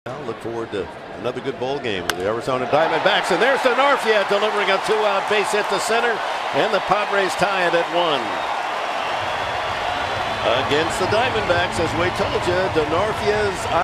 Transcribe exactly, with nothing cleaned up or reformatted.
I'll look forward to another good bowl game with the Arizona Diamondbacks. And there's Denorfia delivering a two-out base hit to center. And the Padres tie it at one. Against the Diamondbacks, as we told you, Denorfia's